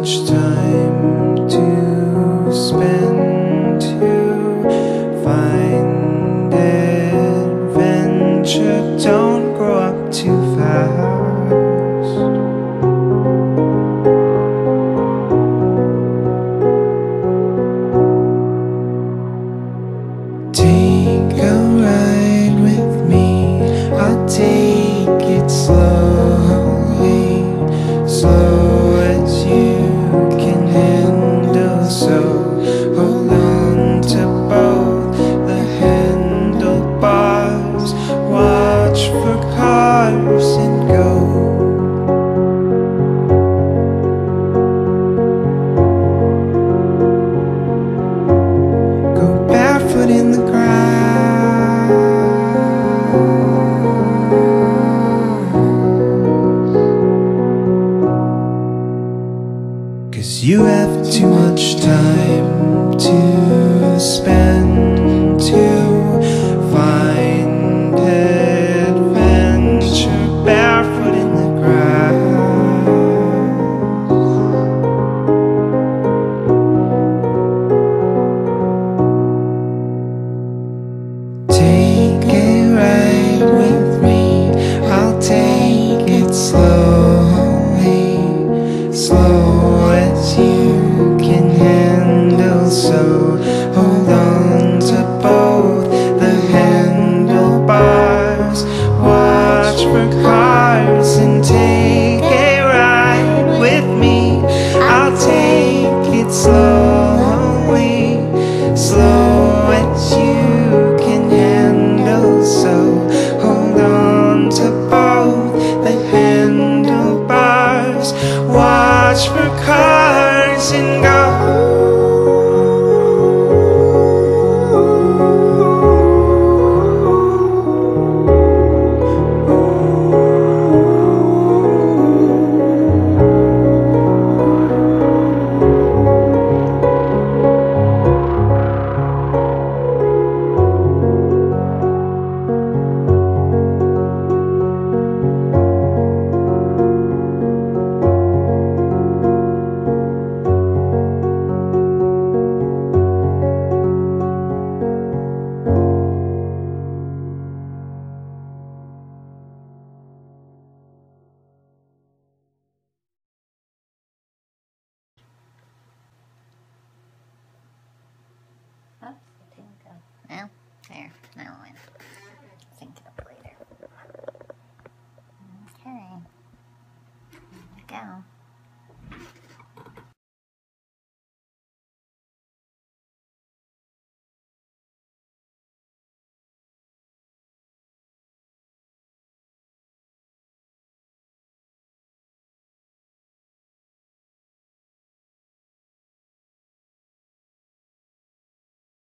much time to spend to find adventure. Don't grow up too fast. Take a ride with me, I'll take it slowly, slow as you can handle. So hold on to both the handlebars, watch for cars and go. Barefoot in the grass, 'cause you have too much time to spend to find adventure. Barefoot in the grass. Take a ride with me, I'll take it slowly, slow as you can handle. So hold on to both the handlebars, watch for cars and take a ride with me. I'll take it slowly, slow as you can handle. So hold on to both the handlebars, watch for cars and go. Oops, it didn't go. Well, there. Now it went.